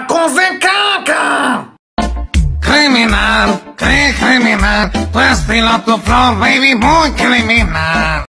tacos de caca. Criminal, criminal, tu és piloto pro, baby, muy criminal.